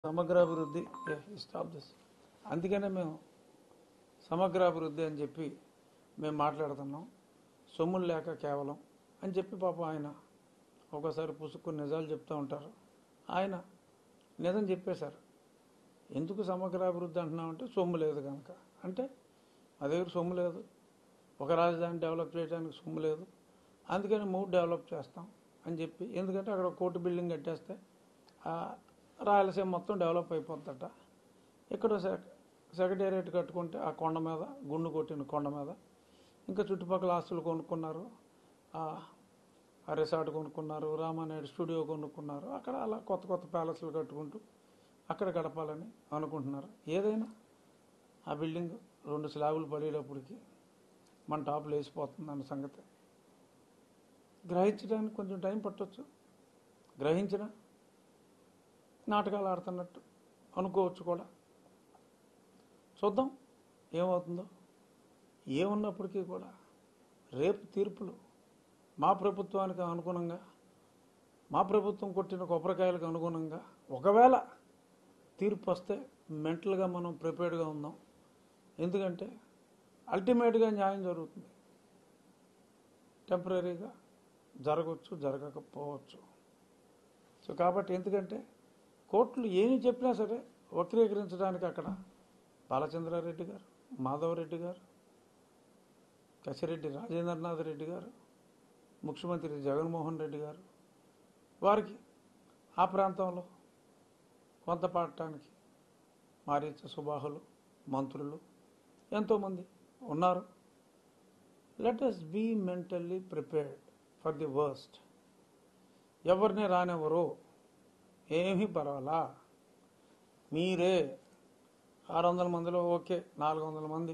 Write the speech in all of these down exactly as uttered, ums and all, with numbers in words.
సమగ్రాభివృద్ధి stop this అందుకనే మేము సమగ్రాభివృద్ధి అని చెప్పి మేము మాట్లాడుతున్నాం. సొమ్ములు లేక కేవలం అని చెప్పి పాపం ఆయన ఒకసారి పుసుక్కుని నిజాలు చెప్తూ ఉంటారు. ఆయన నిజం చెప్పేశారు. ఎందుకు సమగ్రాభివృద్ధి అంటున్నామంటే సొమ్ము లేదు కనుక. అంటే మా దగ్గర సొమ్ము లేదు, ఒక రాజధాని డెవలప్ చేయడానికి సొమ్ము లేదు, అందుకని మూడు డెవలప్ చేస్తాం అని చెప్పి. ఎందుకంటే అక్కడ కోర్టు బిల్డింగ్ కట్టేస్తే రాయలసీమ మొత్తం డెవలప్ అయిపోద్దట. ఇక్కడ సెక్రటేరియట్ కట్టుకుంటే ఆ కొండ మీద, గుండు కొట్టిన కొండ మీద ఇంకా చుట్టుపక్కల ఆస్తులు కొనుక్కున్నారు, ఆ రిసార్ట్ కొనుక్కున్నారు, రామానాయుడు స్టూడియో కొనుక్కున్నారు. అక్కడ అలా కొత్త కొత్త ప్యాలెస్లు కట్టుకుంటూ అక్కడ గడపాలని అనుకుంటున్నారు. ఏదైనా ఆ బిల్డింగ్ రెండు స్లాబులు పడేటప్పటికి మన టాపులు వేసిపోతుంది అన్న సంగతి గ్రహించడానికి కొంచెం టైం పట్టవచ్చు. గ్రహించిన నాటకాలు ఆడుతున్నట్టు అనుకోవచ్చు కూడా. చూద్దాం ఏమవుతుందో. ఏమున్నప్పటికీ కూడా రేపు తీర్పులు మా ప్రభుత్వానికి అనుగుణంగా, మా ప్రభుత్వం కొట్టిన కొబ్బరికాయలకు అనుగుణంగా ఒకవేళ తీర్పు వస్తే మెంటల్గా మనం ప్రిపేర్డ్గా ఉందాం. ఎందుకంటే అల్టిమేట్గా న్యాయం జరుగుతుంది. టెంపరీగా జరగవచ్చు, జరగకపోవచ్చు. సో కాబట్టి ఎందుకంటే కోర్టులు ఏమి చెప్పినా సరే వక్రీకరించడానికి అక్కడ బాలచంద్రారెడ్డి గారు, మాధవరెడ్డి గారు, కసిరెడ్డి రాజేంద్రనాథ్ రెడ్డి గారు, ముఖ్యమంత్రి జగన్మోహన్ రెడ్డి గారు, వారికి ఆ ప్రాంతంలో కొంత పాడటానికి మారీచ సుబాహులు, మంత్రులు ఎంతోమంది ఉన్నారు. Let us be mentally prepared for the worst. ఎవరిని రానివ్వరు, ఏమీ పర్వాలా. మీరే ఆరు వందల మందిలో ఓకే నాలుగు వందల మంది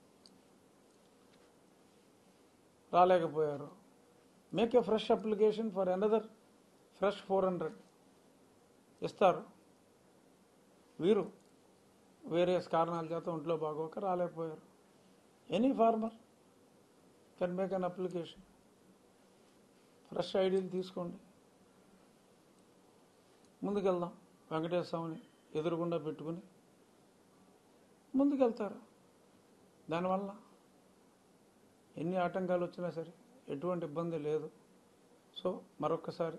రాలేకపోయారు. Make a fresh application for another fresh four hundred ఇస్తారు. వీరు వేరియస్ కారణాల చేత ఒంట్లో బాగోక రాలేకపోయారు. Any farmer can make an application. Fresh ఐడీలు తీసుకోండి, ముందుకెళ్దాం. వెంకటేశ్వర స్వామిని ఎదురుగుండా పెట్టుకుని ముందుకెళ్తారు. దానివల్ల ఎన్ని ఆటంకాలు వచ్చినా సరే ఎటువంటి ఇబ్బంది లేదు. సో మరొక్కసారి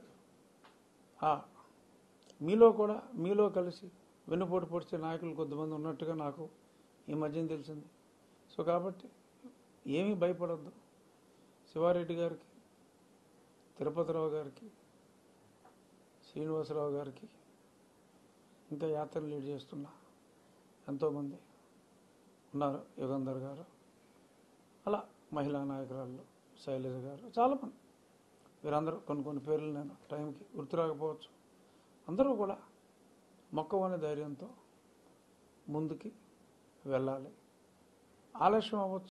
మీలో కూడా మీలో కలిసి వెన్నుపోటు పొడిచే నాయకులు కొద్దిమంది ఉన్నట్టుగా నాకు ఈ మధ్యన తెలిసింది. సో కాబట్టి ఏమీ భయపడద్దు. శివారెడ్డి గారికి, తిరుపతిరావు గారికి, శ్రీనివాసరావు గారికి, ఇంకా యాత్ర లీడ్ చేస్తున్న ఎంతోమంది ఉన్నారు, యుగంధర్ గారు, అలా మహిళా నాయకురాళ్ళు శైలజ గారు, చాలామంది. వీరందరూ కొన్ని కొన్ని పేర్లు నేను టైంకి గుర్తురాకపోవచ్చు. అందరూ కూడా మొక్కవనే ధైర్యంతో ముందుకి వెళ్ళాలి. ఆలస్యం అవ్వచ్చు.